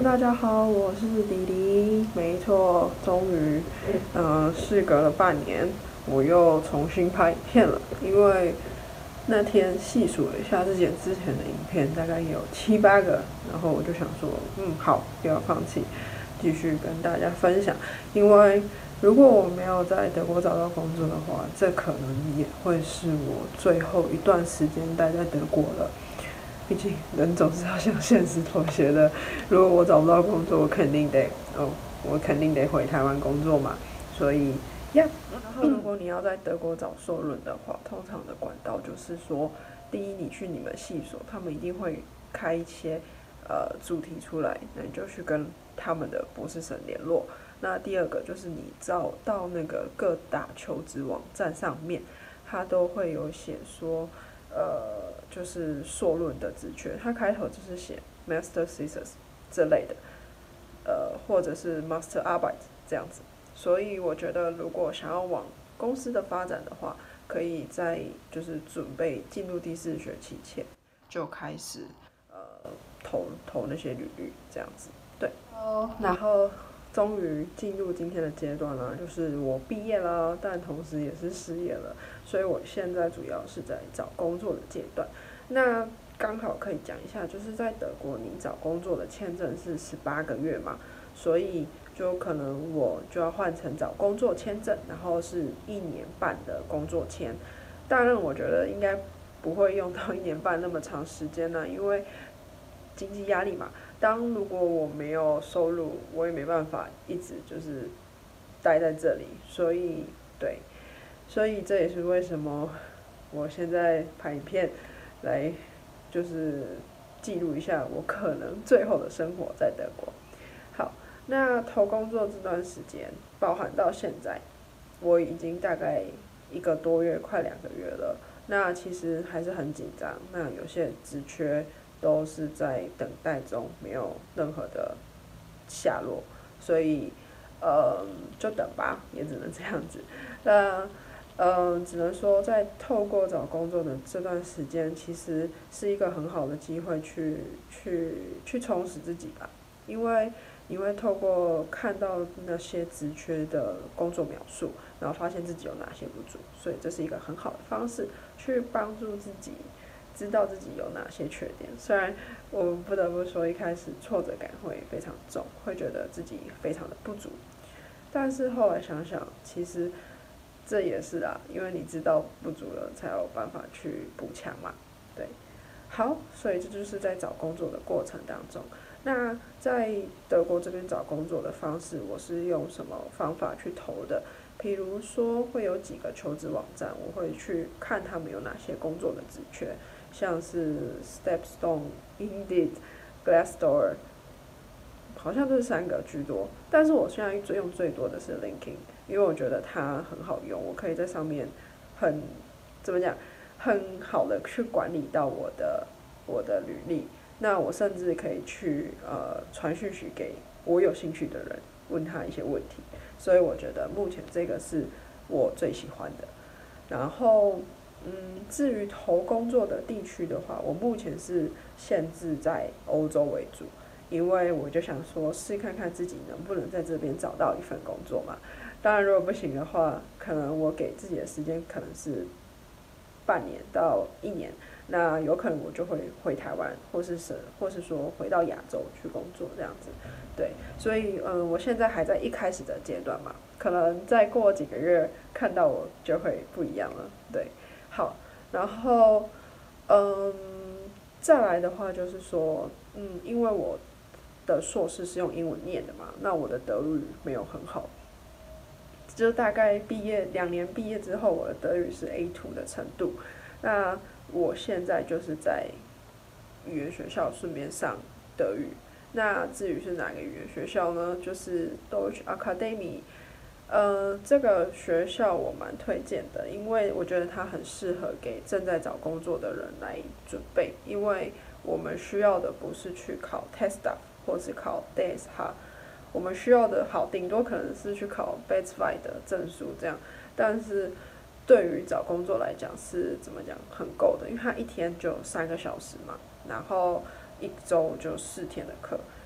大家好，我是迪迪。没错，终于，事隔了半年，我又重新拍影片了。因为那天细数了一下之前的影片，大概有7、8个，然后我就想说，好，不要放弃，继续跟大家分享。因为如果我没有在德国找到工作的话，这可能也会是我最后一段时间待在德国了。毕竟人总是要向现实妥协的。如果我找不到工作，我肯定得回台湾工作嘛。所以呀，然后如果你要在德国找硕论的话，通常的管道就是说，第一，你去你们系所，他们一定会开一些主题出来，那你就去跟他们的博士生联络。那第二个就是你找到那个各大求职网站上面，它都会有写说。就是硕论的职缺，它开头就是写 Master Thesis 这类的，或者是 Master Arbeit 这样子。所以我觉得，如果想要往公司的发展的话，可以在就是准备进入第4学期前就开始投那些履历这样子。对，然后终于进入今天的阶段了，就是我毕业了，但同时也是失业了，所以我现在主要是在找工作的阶段。那刚好可以讲一下，就是在德国你找工作的签证是18个月嘛，所以就可能我就要换成找工作签证，然后是1年半的工作签。当然，我觉得应该不会用到1年半那么长时间呢，因为经济压力嘛。如果我没有收入，我也没办法一直就是待在这里，所以这也是为什么我现在拍影片来就是记录一下我可能最后的生活在德国。好，那投工作这段时间，包含到现在，我已经大概1个多月，快2个月了。那其实还是很紧张，那有些职缺都是在等待中，没有任何的下落，所以就等吧，也只能这样子。那只能说在透过找工作的这段时间，其实是一个很好的机会去充实自己吧，因为你会透过看到那些职缺的工作描述，然后发现自己有哪些不足，所以这是一个很好的方式去帮助自己知道自己有哪些缺点。虽然我们不得不说一开始挫折感会非常重，会觉得自己非常的不足，但是后来想想，其实这也是因为你知道不足了，才有办法去补强嘛。对，好，所以这就是在找工作的过程当中。那在德国这边找工作的方式，我是用什么方法去投的？比如说会有几个求职网站，我会去看他们有哪些工作的职缺，像是 Stepstone、Indeed、Glassdoor，好像这3个居多。但是我现在用最多的是 LinkedIn，因为我觉得它很好用，我可以在上面怎么讲，很好的去管理到我的履历。那我甚至可以去传讯息给我有兴趣的人，问他一些问题。所以我觉得目前这个是我最喜欢的。然后至于投工作的地区的话，我目前是限制在欧洲为主，因为我就想说试看看自己能不能在这边找到一份工作嘛。当然，如果不行的话，可能我给自己的时间可能是半年到1年，那有可能我就会回台湾，或是说回到亚洲去工作这样子。对，所以我现在还在一开始的阶段嘛，可能再过几个月看到我就会不一样了。对，好，然后再来的话就是说，因为我的硕士是用英文念的嘛，那我的德语没有很好，就大概2年毕业之后，我的德语是 A2 的程度。那我现在就是在语言学校顺便上德语。那至于是哪个语言学校呢？就是 Deutsch Academy。这个学校我蛮推荐的，因为我觉得它很适合给正在找工作的人来准备，因为我们需要的不是去考 TestDaF 或是考 DSH，我们需要的顶多可能是去考 B2 的证书这样，但是对于找工作来讲是怎么讲很够的，因为它一天就3个小时嘛，然后1周就4天的课，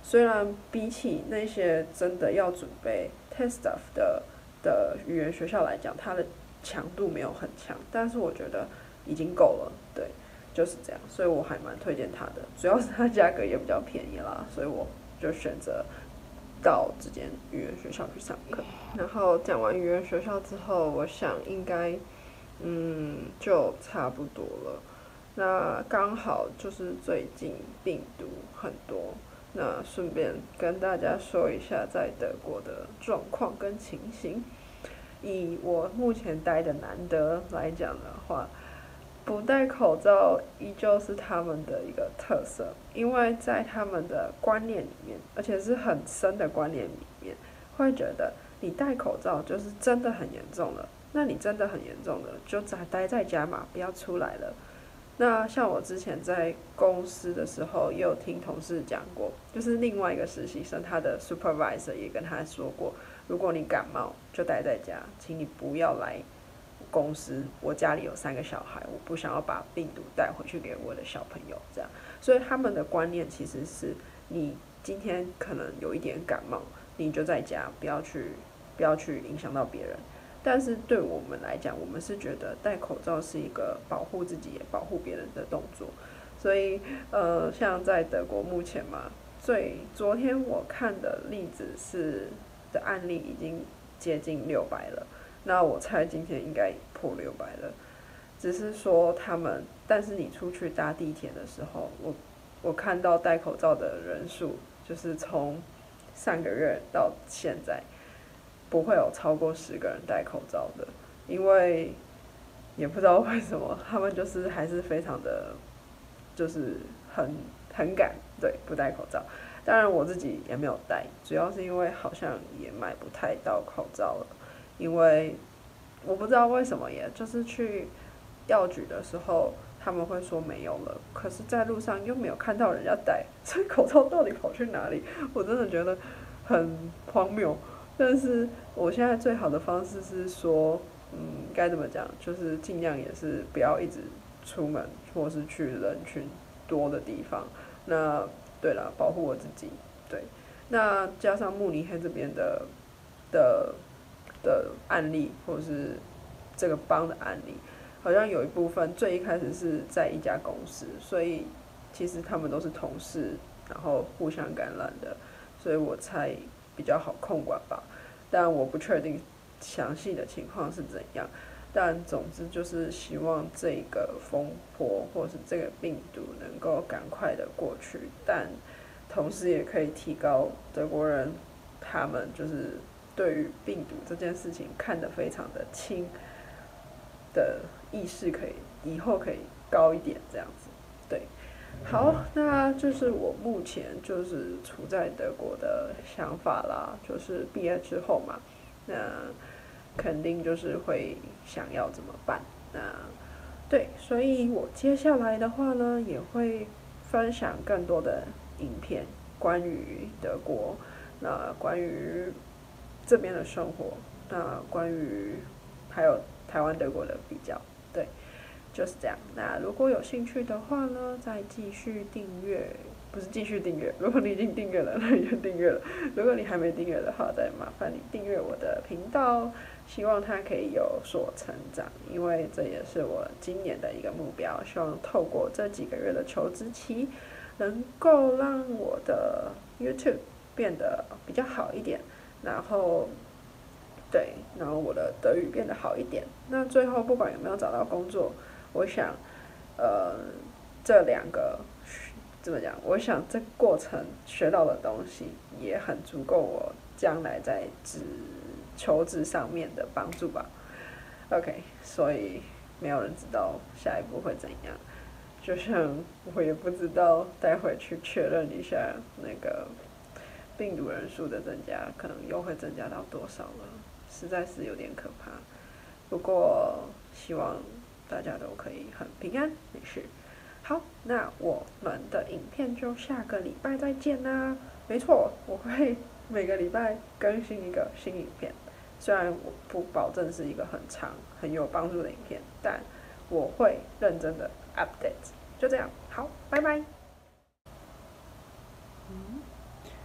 虽然比起那些真的要准备 test stuff 的语言学校来讲，它的强度没有很强，但是我觉得已经够了，对，就是这样，所以我还蛮推荐它的，主要是它价格也比较便宜啦，所以我就选择到这间语言学校去上课。然后讲完语言学校之后，我想应该就差不多了。那刚好就是最近病毒很多，那顺便跟大家说一下在德国的状况跟情形。以我目前待的南德来讲的话，不戴口罩依旧是他们的一个特色，因为在他们的观念里面，而且是很深的观念里面，会觉得你戴口罩就是真的很严重了。那你真的很严重了，就待在家嘛，不要出来了。那像我之前在公司的时候，也有听同事讲过，就是另外一个实习生，他的 supervisor 也跟他说过，如果你感冒就待在家，请你不要来公司。我家里有3个小孩，我不想要把病毒带回去给我的小朋友，这样。所以他们的观念其实是，你今天可能有一点感冒，你就在家，不要去影响到别人。但是对我们来讲，我们是觉得戴口罩是一个保护自己也保护别人的动作，所以像在德国目前嘛，昨天我看的例子的案例已经接近600了，那我猜今天应该破600了，只是说但是你出去搭地铁的时候，我看到戴口罩的人数，就是从上个月到现在。不会有超过10个人戴口罩的，因为也不知道为什么，他们就是还是非常的，就是很敢，对，不戴口罩。当然我自己也没有戴，主要是因为好像也买不太到口罩了，因为我不知道为什么耶，就是去药局的时候他们会说没有了，可是在路上又没有看到人家戴，所以口罩到底跑去哪里？我真的觉得很荒谬。但是我现在最好的方式是说，该怎么讲，就是尽量也是不要一直出门，或是去人群多的地方。那对了，保护我自己。对，那加上慕尼黑这边的案例，或者是这个邦的案例，好像有一部分最一开始是在一家公司，所以其实他们都是同事，然后互相感染的，所以我猜比较好控管吧。但我不确定详细的情况是怎样，但总之就是希望这个风波或是这个病毒能够赶快的过去，但同时也可以提高德国人他们就是对于病毒这件事情看得非常的轻的意识，以后可以高一点这样子。对，好，那就是我目前就是处在德国的想法啦，就是毕业之后嘛，那肯定就是会想要怎么办。那对，所以我接下来的话呢，也会分享更多的影片，关于德国，那关于这边的生活，那关于还有台湾德国的比较，对。就是这样。那如果有兴趣的话呢，再继续订阅，不是继续订阅。如果你已经订阅了，那你就订阅了；如果你还没订阅的话，再麻烦你订阅我的频道。希望它可以有所成长，因为这也是我今年的一个目标。希望透过这几个月的求职期，能够让我的 YouTube 变得比较好一点，然后。对，然后我的德语变得好一点。那最后不管有没有找到工作，我想，这2个怎么讲？我想这过程学到的东西也很足够我将来在求职上面的帮助吧。OK， 所以没有人知道下一步会怎样，就像我也不知道待会去确认一下那个病毒人数的增加，可能又会增加到多少了，实在是有点可怕。不过希望大家都可以很平安没事。好，那我们的影片就下个礼拜再见啦。没错，我会每个礼拜更新一个新影片，虽然我不保证是一个很长很有帮助的影片，但我会认真的 update。就这样，好，拜拜。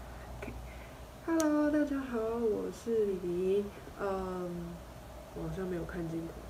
Hello，大家好，我是李黎。我好像没有看镜头。